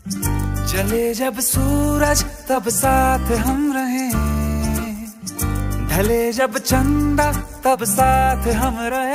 चले जब सूरज तब साथ हम रहे, ढले जब चंदा तब साथ हम रहे।